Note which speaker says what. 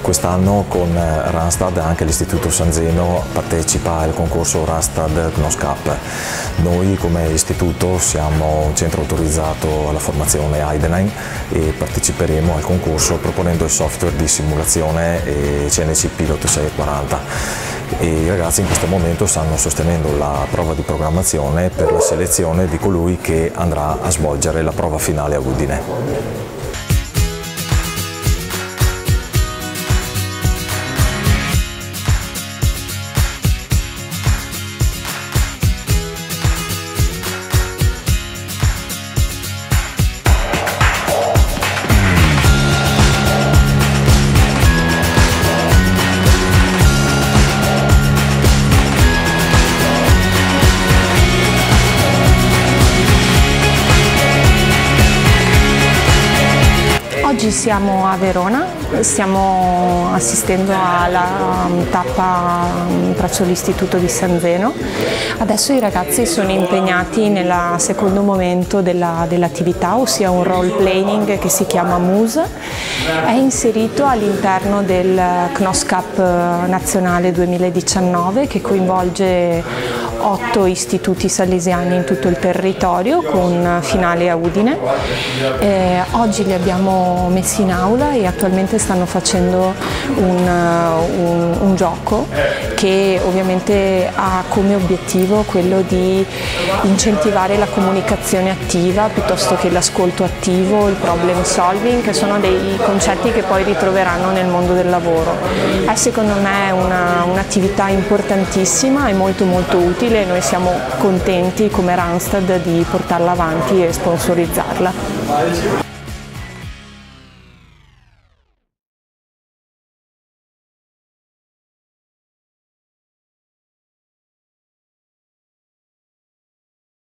Speaker 1: Quest'anno con Randstad anche l'Istituto San Zeno partecipa al concorso Randstad Knos Cup. Noi come istituto siamo un centro autorizzato alla formazione Heidenheim e parteciperemo al concorso proponendo il software di simulazione CNC Pilot 640. E i ragazzi in questo momento stanno sostenendo la prova di programmazione per la selezione di colui che andrà a svolgere la prova finale a Udine.
Speaker 2: Oggi siamo a Verona, stiamo assistendo alla tappa presso l'Istituto di San Zeno. Adesso i ragazzi sono impegnati nel secondo momento dell'attività, ossia un role playing che si chiama Muse. È inserito all'interno del Knos Cup nazionale 2019 che coinvolge 8 istituti salesiani in tutto il territorio con finale a Udine. Oggi li abbiamo messi in aula e attualmente stanno facendo un gioco che ovviamente ha come obiettivo quello di incentivare la comunicazione attiva piuttosto che l'ascolto attivo, il problem solving, che sono dei concetti che poi ritroveranno nel mondo del lavoro. È secondo me un'attività importantissima e molto utile. Noi siamo contenti come Randstad di portarla avanti e sponsorizzarla.